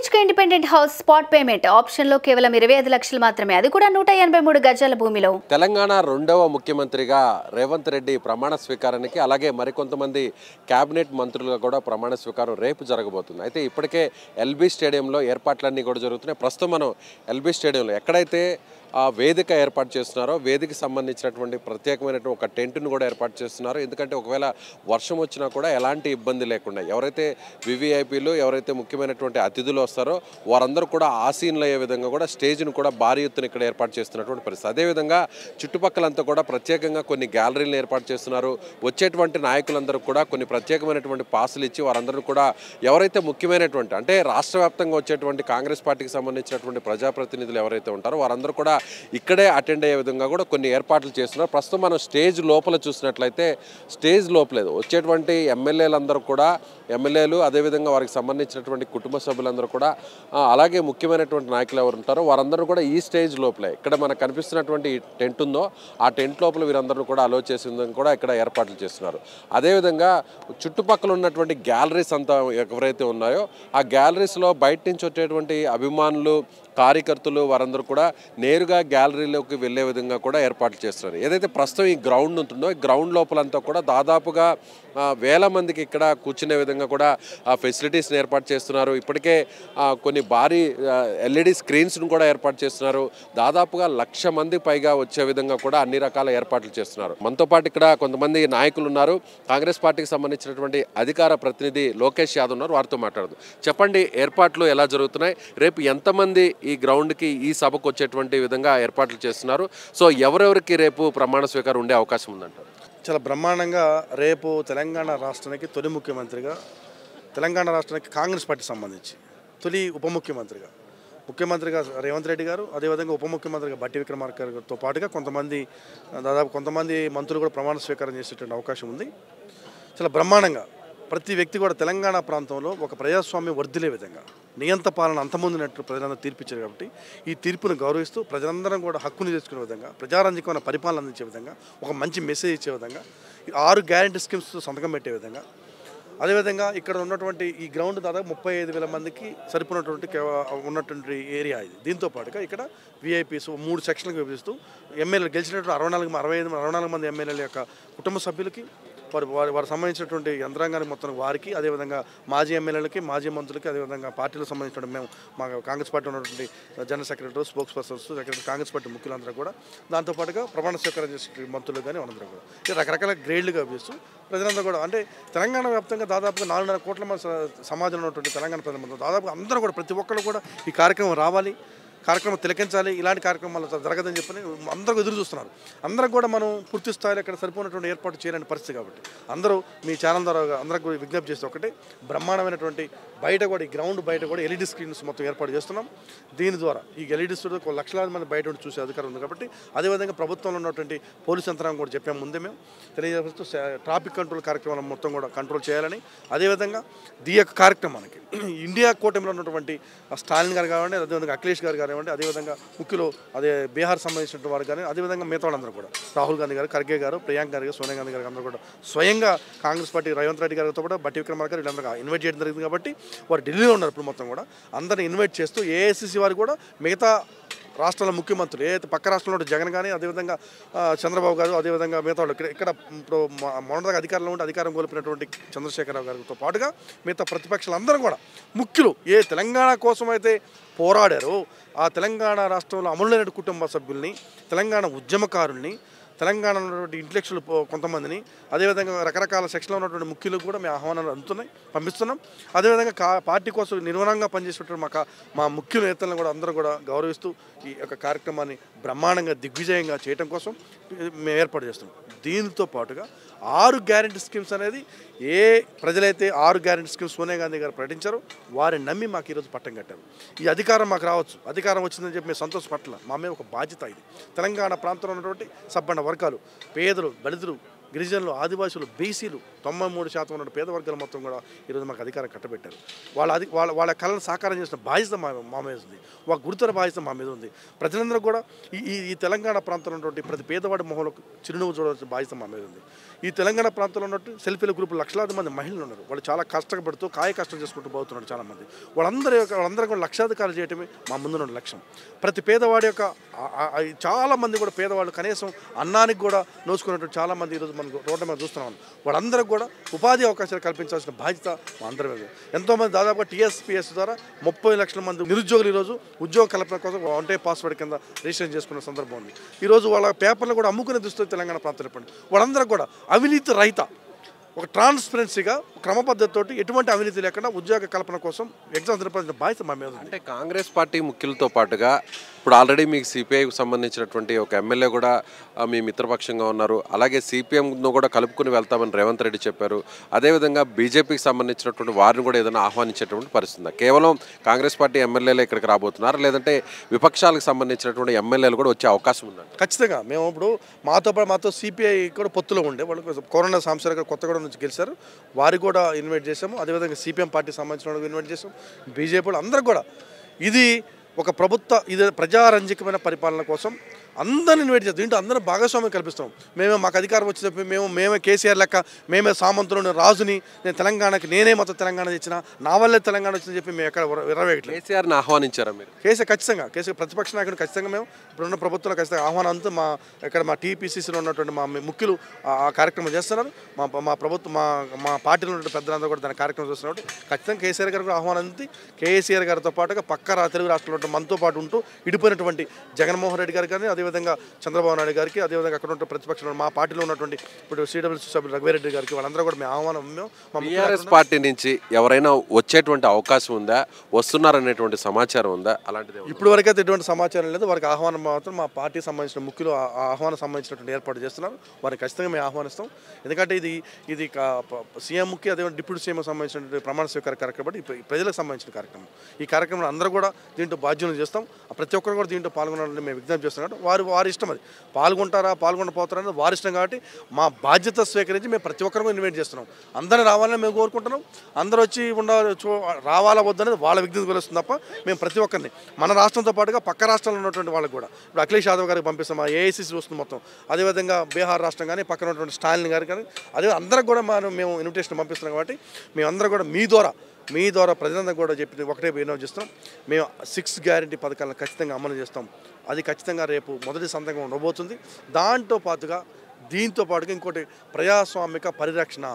BHK independent house spot payment option లో కేవలం 25 లక్షలు మాత్రమే, అది కూడా 183 గజాల భూమిలో. తెలంగాణ రెండవ ముఖ్యమంత్రిగా రేవంత్ రెడ్డి ప్రమాణ స్వీకారానికి అలాగే మరికొంతమంది కేబినెట్ మంత్రులుగా కూడా ప్రమాణ స్వీకారం రేపు జరగబోతుంది. అయితే ఇప్పటికే ఎల్బీ స్టేడియంలో ఏర్పాట్లన్నీ కూడా జరుగుతున్నాయి. ప్రస్తుతం మనం ఎల్బీ స్టేడియంలో ఎక్కడైతే వేదిక ఏర్పాటు చేస్తున్నారో వేదికకి సంబంధించినటువంటి ప్రత్యేకమైనటువంటి ఒక టెంట్ను కూడా ఏర్పాటు చేస్తున్నారు. ఎందుకంటే ఒకవేళ వర్షం వచ్చినా కూడా ఎలాంటి ఇబ్బంది లేకుండా ఎవరైతే వివిఐపీలు ఎవరైతే ముఖ్యమైనటువంటి అతిథులు వస్తారో వారందరూ కూడా ఆసీనులు అయ్యే విధంగా కూడా స్టేజ్ను కూడా భారీ ఎత్తున ఇక్కడ ఏర్పాటు చేస్తున్నటువంటి పరిస్థితి. అదేవిధంగా చుట్టుపక్కలంతా కూడా ప్రత్యేకంగా కొన్ని గ్యాలరీలను ఏర్పాటు చేస్తున్నారు. వచ్చేటువంటి నాయకులందరూ కూడా కొన్ని ప్రత్యేకమైనటువంటి పాసులు ఇచ్చి వారందరూ కూడా ఎవరైతే ముఖ్యమైనటువంటి అంటే రాష్ట్ర వ్యాప్తంగా వచ్చేటువంటి కాంగ్రెస్ పార్టీకి సంబంధించినటువంటి ప్రజాప్రతినిధులు ఎవరైతే ఉంటారో వారందరూ కూడా ఇక్కడే అటెండ్ అయ్యే విధంగా కూడా కొన్ని ఏర్పాట్లు చేస్తున్నారు. ప్రస్తుతం మనం స్టేజ్ లోపల చూసినట్లయితే స్టేజ్ లోపలేదు వచ్చేటువంటి ఎమ్మెల్యేలందరూ కూడా ఎమ్మెల్యేలు అదేవిధంగా వారికి సంబంధించినటువంటి కుటుంబ సభ్యులందరూ కూడా అలాగే ముఖ్యమైనటువంటి నాయకులు ఎవరు ఉంటారో వారందరూ కూడా ఈ స్టేజ్ లోపలే ఇక్కడ మనకు కనిపిస్తున్నటువంటి టెంట్ ఉందో ఆ టెంట్ లోపల వీరందరూ కూడా అలో చేసిందని కూడా ఇక్కడ ఏర్పాట్లు చేస్తున్నారు. అదేవిధంగా చుట్టుపక్కల ఉన్నటువంటి గ్యాలరీస్ అంతా ఎవరైతే ఉన్నాయో ఆ గ్యాలరీస్లో బయట నుంచి వచ్చేటువంటి అభిమానులు కార్యకర్తలు వారందరూ కూడా నేరుగా గ్యాలరీలోకి వెళ్ళే విధంగా కూడా ఏర్పాట్లు చేస్తున్నారు. ఏదైతే ప్రస్తుతం ఈ గ్రౌండ్ ఉంటుందో ఈ గ్రౌండ్ లోపలంతా కూడా దాదాపుగా వేల మందికి ఇక్కడ కూర్చునే విధంగా కూడా ఫెసిలిటీస్ని ఏర్పాటు చేస్తున్నారు. ఇప్పటికే కొన్ని భారీ ఎల్ఈడి స్క్రీన్స్ను కూడా ఏర్పాటు చేస్తున్నారు. దాదాపుగా 1,00,000 మంది పైగా వచ్చే విధంగా కూడా అన్ని రకాల ఏర్పాట్లు చేస్తున్నారు. మనతో పాటు ఇక్కడ కొంతమంది నాయకులు ఉన్నారు. కాంగ్రెస్ పార్టీకి సంబంధించినటువంటి అధికార ప్రతినిధి లోకేష్ యాదవ్ ఉన్నారు. వారితో మాట్లాడదు. చెప్పండి, ఏర్పాట్లు ఎలా జరుగుతున్నాయి, రేపు ఎంతమంది ఈ గ్రౌండ్కి ఈ సభకు వచ్చేటువంటి విధంగా ఏర్పాట్లు చేస్తున్నారు, సో ఎవరెవరికి రేపు ప్రమాణ స్వీకారం ఉండే అవకాశం ఉందంటారు? చాలా బ్రహ్మాండంగా రేపు తెలంగాణ రాష్ట్రానికి తొలి ముఖ్యమంత్రిగా తెలంగాణ రాష్ట్రానికి కాంగ్రెస్ పార్టీకి సంబంధించి తొలి ఉప ముఖ్యమంత్రిగా రేవంత్ రెడ్డి గారు, అదేవిధంగా ఉప ముఖ్యమంత్రిగా బట్టి విక్రమార్క గారితో పాటుగా కొంతమంది మంత్రులు కూడా ప్రమాణ స్వీకారం చేసేటువంటి అవకాశం ఉంది. చాలా బ్రహ్మాండంగా ప్రతి వ్యక్తి కూడా తెలంగాణ ప్రాంతంలో ఒక ప్రజాస్వామ్యం వర్ధిల్లే విధంగా నియంత పాలన అంతమొందినట్టు ప్రజలందరూ తీర్పిచ్చారు. కాబట్టి ఈ తీర్పును గౌరవిస్తూ ప్రజలందరం కూడా హక్కును చేసుకునే విధంగా ప్రజారంజకమైన పరిపాలన అందించే విధంగా ఒక మంచి మెసేజ్ ఇచ్చే విధంగా 6 గ్యారంటీ స్కీమ్స్ సంతకం పెట్టే విధంగా అదేవిధంగా ఇక్కడ ఉన్నటువంటి ఈ గ్రౌండ్ దాదాపు 35,000 మందికి ఉన్నటువంటి ఏరియా ఇది. దీంతో పాటుగా ఇక్కడ విఐపీస్ 3 సెక్షన్లకు విభజిస్తూ ఎమ్మెల్యేలు గెలిచినటువంటి 64 మంది ఎమ్మెల్యేల యొక్క కుటుంబ సభ్యులకి వారికి సంబంధించినటువంటి యంత్రాంగానికి మొత్తం వారికి, అదేవిధంగా మాజీ ఎమ్మెల్యేలకి, మాజీ మంత్రులకి, అదేవిధంగా పార్టీలకు సంబంధించిన మేము మా కాంగ్రెస్ పార్టీ ఉన్నటువంటి general secretary, spokespersons, Congress party ముఖ్యులందరూ కూడా దాంతోపాటుగా ప్రమాణ స్వీకారం చేసే మంత్రులు కానీ అందరూ కూడా ఇది రకరకాల గ్రేడ్లుగా వేస్తూ ప్రజలందరూ కూడా అంటే తెలంగాణ వ్యాప్తంగా దాదాపుగా 4.5 కోట్ల మంది సమాజంలో ఉన్నటువంటి తెలంగాణ ప్రజలందరూ దాదాపు అందరూ కూడా ప్రతి ఒక్కరు కూడా ఈ కార్యక్రమం రావాలి, కార్యక్రమం తిలకించాలి, ఇలాంటి కార్యక్రమాలు జరగదని చెప్పని అందరూ ఎదురు చూస్తున్నారు. అందరూ కూడా మనం పూర్తి స్థాయిలో ఇక్కడ సరిపోయినటువంటి ఏర్పాటు చేయలేని పరిస్థితి. కాబట్టి అందరూ మీ ఛానల్ ద్వారా అందరికీ విజ్ఞప్తి చేస్తే ఒకటే బ్రహ్మాండమైనటువంటి బయట కూడా ఈ గ్రౌండ్ బయట కూడా ఎల్ఈడి స్క్రీన్స్ మొత్తం ఏర్పాటు చేస్తున్నాం. దీని ద్వారా ఈ ఎల్ఈడి స్టూడియో 1,00,000 మంది బయట ఉండి చూసే అధికారం ఉంది. కాబట్టి అదేవిధంగా ప్రభుత్వంలో ఉన్నటువంటి పోలీసు యంత్రాంగం కూడా చెప్పాము ముందే మేము తెలియజేస్తూ ట్రాఫిక్ కంట్రోల్ కార్యక్రమాలను మొత్తం కూడా కంట్రోల్ చేయాలని, అదేవిధంగా ఈ యొక్క కార్యక్రమానికి ఇండియా కూటమిలో ఉన్నటువంటి స్టాలిన్ గారు కానివ్వండి, అదేవిధంగా అఖిలేష్ గారు కానివ్వండి, అదేవిధంగా ముఖ్యులు బీహార్ సంబంధించిన వారు కానీ, అదేవిధంగా మిగతా వాళ్ళందరూ కూడా రాహుల్ గాంధీ గారు, ఖర్గే గారు, ప్రియాంక గారు, సోనియా గాంధీ గారు అందరూ కూడా స్వయంగా కాంగ్రెస్ పార్టీ రేవంత్ రెడ్డి గారితో కూడా బట్టి విక్రమార్క గారు వీళ్ళందరూ ఇన్వైట్ చేయడం జరిగింది. కాబట్టి వారు ఢిల్లీలో ఉన్నారు. ఇప్పుడు మొత్తం కూడా అందరిని ఇన్వైట్ చేస్తూ ఏఐసిసి వారు కూడా మిగతా రాష్ట్రాల ముఖ్యమంత్రులు ఏదైతే పక్క రాష్ట్రంలో జగన్ కానీ, అదేవిధంగా చంద్రబాబు గారు, అదేవిధంగా మిగతా వాళ్ళు ఇక్కడ ఇప్పుడు మొన్నదాకా అధికారంలో ఉండి అధికారం కోల్పోయినటువంటి చంద్రశేఖరరావు గారితో పాటుగా మిగతా ప్రతిపక్షాలందరూ కూడా ముఖ్యులు తెలంగాణ కోసం అయితే పోరాడారో ఆ తెలంగాణ రాష్ట్రంలో అమలులేని కుటుంబ సభ్యుల్ని, తెలంగాణ ఉద్యమకారుల్ని, తెలంగాణ ఉన్నటువంటి ఇంటలెక్చువల్ కొంతమందిని, అదేవిధంగా రకరకాల సెక్షన్లో ఉన్నటువంటి ముఖ్యులకు కూడా మేము ఆహ్వానాలు పంపిస్తున్నాం. అదేవిధంగా పార్టీ కోసం నిర్వహణంగా పనిచేసేటువంటి మా ముఖ్య నేతలను కూడా అందరూ కూడా గౌరవిస్తూ ఈ యొక్క కార్యక్రమాన్ని బ్రహ్మాండంగా దిగ్విజయంగా చేయడం కోసం మేము ఏర్పాటు చేస్తున్నాం. దీనితో పాటుగా 6 గ్యారంటీ స్కీమ్స్ అనేది ఏ ప్రజలైతే 6 గ్యారంటీ స్కీమ్స్ సోనియా గాంధీ గారు ప్రకటించారో వారిని నమ్మి మాకు ఈరోజు పట్టం కట్టారు. ఈ అధికారం మాకు రావచ్చు, అధికారం వచ్చిందని చెప్పి మేము సంతోషపట్ల మా మీద ఒక బాధ్యత ఇది. తెలంగాణ ప్రాంతంలో ఉన్నటువంటి సబ్బండ వర్గాలు, పేదలు, దళితులు, గిరిజనులు, ఆదివాసులు, బీసీలు 93% ఉన్న పేద వర్గాలు మొత్తం కూడా ఈరోజు మాకు అధికారం కట్టబెట్టారు. వాళ్ళ కళను సాకారం చేసిన బాధ్యత మా మీద ఉంది. ఒక గురుతర బాధ్యత మా మీద ఉంది. ప్రజలందరూ కూడా ఈ తెలంగాణ ప్రాంతంలో ఉన్నటువంటి ప్రతి పేదవాడి మొహంలో చిరునవ్వు చూడాల్సిన బాధ్యత మా మీద ఉంది. ఈ తెలంగాణ ప్రాంతంలో ఉన్నట్టు సెల్ఫ్ హెల్ప్ గ్రూపులు లక్షలాది మంది మహిళలు ఉన్నారు. వాళ్ళు చాలా కష్టపడుతూ కష్టం చేసుకుంటూ పోతున్నారు చాలామంది. వాళ్ళందరూ కూడా లక్షాధికారులు చేయడమే మా ముందున్న లక్ష్యం. ప్రతి పేదవాడి యొక్క చాలామంది కూడా పేదవాళ్ళు కనీసం అన్నానికి కూడా నోచుకున్నట్టు చాలామంది ఈరోజు మనం రోడ్ల మీద చూస్తున్నాం. వాళ్ళందరికీ కూడా ఉపాధి అవకాశాలు కల్పించాల్సిన బాధ్యత మా అందరి మీద. ఎంతోమంది దాదాపుగా టీఎస్పీఎస్ ద్వారా 30 లక్షల మంది నిరుద్యోగులు ఈరోజు ఉద్యోగ కల్పన కోసం వన్ టైం పాస్వర్డ్ కింద రిజిస్ట్రేషన్ చేసుకున్న సందర్భం ఉంది. ఈరోజు వాళ్ళ పేపర్లు కూడా అమ్ముకునే దుస్తులు తెలంగాణ ప్రాంతంలో పడి వాళ్ళందరూ కూడా అవినీతి రహిత ఒక ట్రాన్స్పరెన్సీగా క్రమ పద్ధతితోటి ఎటువంటి అవినీతి లేకుండా ఉద్యోగ కల్పన కోసం ఎగ్జామ్స్ నిర్వహించిన బాధ్యత మా మీద. అంటే కాంగ్రెస్ పార్టీ ముఖ్యులతో పాటుగా ఇప్పుడు ఆల్రెడీ మీకు సిపిఐకి సంబంధించినటువంటి ఒక ఎమ్మెల్యే కూడా మీ మిత్రపక్షంగా ఉన్నారు. అలాగే సిపిఎంను కూడా కలుపుకుని వెళ్తామని రేవంత్ రెడ్డి చెప్పారు. అదేవిధంగా బీజేపీకి సంబంధించినటువంటి వారిని కూడా ఏదైనా ఆహ్వానించేటువంటి పరిస్థితి. కేవలం కాంగ్రెస్ పార్టీ ఎమ్మెల్యేలు ఇక్కడికి రాబోతున్నారు, లేదంటే విపక్షాలకు సంబంధించినటువంటి ఎమ్మెల్యేలు కూడా వచ్చే అవకాశం ఉందండి? ఖచ్చితంగా మేము ఇప్పుడు మాతో సిపిఐ కూడా పొత్తులో ఉండే వాళ్ళు కరోనా సాంసర్గా కొత్తగూడెం నుంచి గెలిచారు. వారికి కూడా ఇన్వైట్ చేసాము. అదేవిధంగా సిపిఎం పార్టీకి సంబంధించిన వాళ్ళకి ఇన్వైట్ చేసాము. బీజేపీ వాళ్ళు అందరూ కూడా ఇది ఒక ఇది ప్రజారంజకమైన పరిపాలన కోసం అందరిని ఇన్వైట్ చేస్తాం. దీంట్లో అందరూ భాగస్వామ్యం కల్పిస్తాం. మాకు అధికారం వచ్చేటప్పుడు మేమే కేసీఆర్ లెక్క మేమే సామంతులను రాజుని నేను తెలంగాణకి నేనే మొత్తం తెలంగాణ తెచ్చిన నా వల్లే తెలంగాణ వచ్చిందని చెప్పి మేము ఎక్కడ విరవేయట్లేదు. కేసీఆర్ని ఆహ్వానించారా మీరు? కేసీఆర్ ప్రతిపక్ష నాయకుడు ఖచ్చితంగా మేము ఇప్పుడున్న ప్రభుత్వంలో ఖచ్చితంగా ఆహ్వానం అంతా మా టీపీసీసీలో ఉన్నటువంటి మా ముఖ్యులు ఆ కార్యక్రమం చేస్తున్నారు. మా ప్రభుత్వం మా పార్టీలో ఉన్న పెద్దలందరూ కూడా దాని కార్యక్రమం చేస్తున్నారు. ఖచ్చితంగా కేసీఆర్ గారు కూడా ఆహ్వానం అంది. కేసీఆర్ గారితో పాటుగా పక్క తెలుగు రాష్ట్రంలో మనతో పాటు ఉంటూ ఇడిపోయినటువంటి జగన్మోహన్ రెడ్డి గారు కానీ అదేవిధంగా చంద్రబాబు నాయుడు గారికి అదేవిధంగా అక్కడ ఉన్న ప్రతిపక్షంలో మా పార్టీలో ఉన్నటువంటి ఇప్పుడు సిడబ్ల్యూసీ సభ్యులు రఘువీరెడ్డి గారికి వాళ్ళందరూ కూడా మేము ఆహ్వానం. టీఆర్ఎస్ పార్టీ నుంచి ఎవరైనా వచ్చేటువంటి అవకాశం ఉందా, వస్తున్నారనేటువంటి సమాచారం ఉందా? అలాంటిది ఇప్పుడు వరకైతే ఎటువంటి సమాచారం లేదు. వారికి ఆహ్వానం మాత్రం మా పార్టీకి సంబంధించిన ముఖ్యులు ఆహ్వానం సంబంధించినటువంటి ఏర్పాటు చేస్తున్నారు. వారికి ఖచ్చితంగా మేము ఆహ్వానిస్తాం. ఎందుకంటే ఇది సీఎంకి అదేవిధంగా డిప్యూటీ సీఎం సంబంధించినటువంటి ప్రమాణ స్వీకార కార్యక్రమం ప్రజలకు సంబంధించిన కార్యక్రమం. ఈ కార్యక్రమంలో అందరూ కూడా దీంట్లో బాధ్యతలు చేస్తాం. ప్రతి ఒక్కరు కూడా దీంట్లో పాల్గొనాలని మేము విజ్ఞప్తి చేస్తున్నాం. వారి ఇష్టం, అది పాల్గొనపోతారని వారి ఇష్టం. కాబట్టి మా బాధ్యత స్వీకరించి మేము ప్రతి ఒక్కరు ఇన్వైట్ చేస్తున్నాం. అందరిని రావాలని మేము కోరుకుంటున్నాం. అందరూ వచ్చి రావాలా వద్దనేది వాళ్ళ విజ్ఞప్తి తెలుస్తుంది తప్ప మేము ప్రతి ఒక్కరిని మన రాష్ట్రంతో పాటుగా పక్క రాష్ట్రాల్లో ఉన్నటువంటి వాళ్ళకి కూడా ఇప్పుడు అఖిలేష్ యాదవ్ గారికి పంపిస్తాం. మా ఏఐసీసీ వస్తుంది మొత్తం. అదేవిధంగా బీహార్ రాష్ట్రం కానీ పక్కన ఉన్నటువంటి స్టాలిన్ గారు కానీ అదే అందరికి కూడా మేము ఇన్విటేషన్ పంపిస్తున్నాం. కాబట్టి మేమందరం కూడా మీ ద్వారా ప్రజలందరూ కూడా చెప్పి ఒకటే వినోదం చేస్తాం. మేము 6 గ్యారెంటీ పథకాలను ఖచ్చితంగా అమలు చేస్తాం. అది ఖచ్చితంగా రేపు మొదటి సంతకం ఉండబోతుంది. దీంతో పాటుగా ఇంకోటి ప్రజాస్వామిక పరిరక్షణ.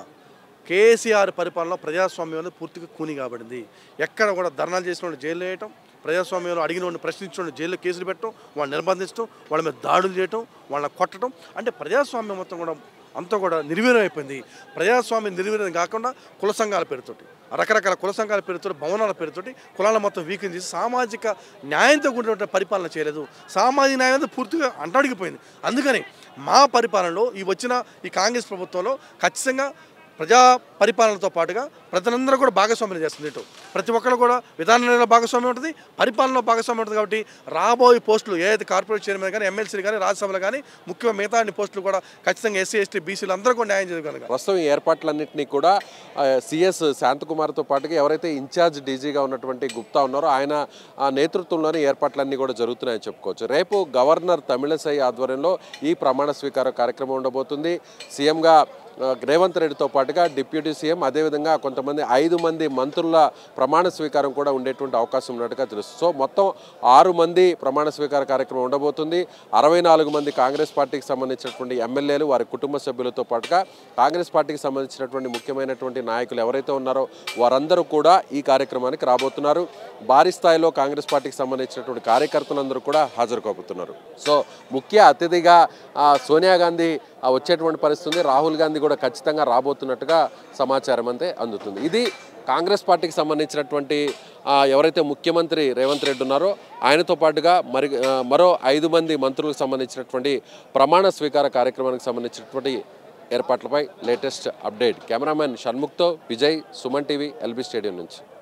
కేసీఆర్ పరిపాలనలో ప్రజాస్వామ్యం అనేది పూర్తిగా కూని కాబడింది. ఎక్కడ కూడా ధర్నాలు చేసిన వాళ్ళు జైలు వేయటం, ప్రజాస్వామ్యంలో అడిగిన వాడిని ప్రశ్నించడం, జైల్లో కేసులు పెట్టడం, వాళ్ళని నిర్బంధించడం, వాళ్ళ మీద దాడులు చేయటం, వాళ్ళని కొట్టడం, అంటే ప్రజాస్వామ్యం మొత్తం కూడా అంతా కూడా నిర్వీర్యం అయిపోయింది. ప్రజాస్వామ్యం నిర్వీర్యం కాకుండా కుల సంఘాల పేరుతోటి, రకరకాల కుల సంఘాల పేరుతో, భవనాల పేరుతోటి కులాల మొత్తం వీకెన్ చేసి సామాజిక న్యాయంతో కూడినటువంటి పరిపాలన చేయలేదు. సామాజిక న్యాయం పూర్తిగా అంటడిగిపోయింది. అందుకని మా పరిపాలనలో వచ్చిన ఈ కాంగ్రెస్ ప్రభుత్వంలో ఖచ్చితంగా ప్రజా పరిపాలనతో పాటుగా ప్రజలందరూ కూడా భాగస్వామ్యం చేస్తుంది. ప్రతి ఒక్కరు కూడా విధానంలో భాగస్వామ్యం ఉంటుంది, పరిపాలనలో భాగస్వామ్యం ఉంటుంది. కాబట్టి రాబోయే పోస్టులు ఏదైతే కార్పొరేట్ చైర్మన్ కానీ ఎమ్మెల్సీలు కానీ రాజ్యసభలు కానీ ముఖ్యంగా మిగతా పోస్టులు కూడా ఖచ్చితంగా ఎస్సీ ఎస్టీ బీసీలు అందరూ కూడా న్యాయం చేయగలగాలి. ప్రస్తుతం ఈ ఏర్పాట్లన్నింటినీ కూడా సిఎస్ శాంతకుమార్తో పాటుగా ఎవరైతే ఇన్ఛార్జ్ డీజీగా ఉన్నటువంటి గుప్తా ఉన్నారో ఆయన నేతృత్వంలోనే ఏర్పాట్లన్నీ కూడా జరుగుతున్నాయని చెప్పుకోవచ్చు. రేపు గవర్నర్ తమిళసై ఆధ్వర్యంలో ఈ ప్రమాణ స్వీకార కార్యక్రమం ఉండబోతుంది. సీఎంగా రేవంత్ రెడ్డితో పాటుగా డిప్యూటీ సీఎం అదేవిధంగా కొంతమంది 5 మంది మంత్రుల ప్రమాణ స్వీకారం కూడా ఉండేటువంటి అవకాశం ఉన్నట్టుగా తెలుస్తుంది. సో మొత్తం 6 మంది ప్రమాణ స్వీకార కార్యక్రమం ఉండబోతుంది. 64 మంది కాంగ్రెస్ పార్టీకి సంబంధించినటువంటి ఎమ్మెల్యేలు వారి కుటుంబ సభ్యులతో పాటుగా కాంగ్రెస్ పార్టీకి సంబంధించినటువంటి ముఖ్యమైనటువంటి నాయకులు ఎవరైతే ఉన్నారో వారందరూ కూడా ఈ కార్యక్రమానికి రాబోతున్నారు. భారీ స్థాయిలో కాంగ్రెస్ పార్టీకి సంబంధించినటువంటి కార్యకర్తలందరూ కూడా హాజరు కాబోతున్నారు. సో ముఖ్య అతిథిగా సోనియా గాంధీ వచ్చేటువంటి పరిస్థితి, రాహుల్ గాంధీ కూడా ఖచ్చితంగా రాబోతున్నట్టుగా సమాచారం అంతే అందుతుంది. ఇది కాంగ్రెస్ పార్టీకి సంబంధించినటువంటి ఎవరైతే ముఖ్యమంత్రి రేవంత్ రెడ్డి ఉన్నారో ఆయనతో పాటుగా మరో 5 మంది మంత్రులకు సంబంధించినటువంటి ప్రమాణ స్వీకార కార్యక్రమానికి సంబంధించినటువంటి ఏర్పాట్లపై లేటెస్ట్ అప్డేట్. కెమెరామెన్ షణ్ముఖ్తో Vijay, Suman TV, LB stadium నుంచి.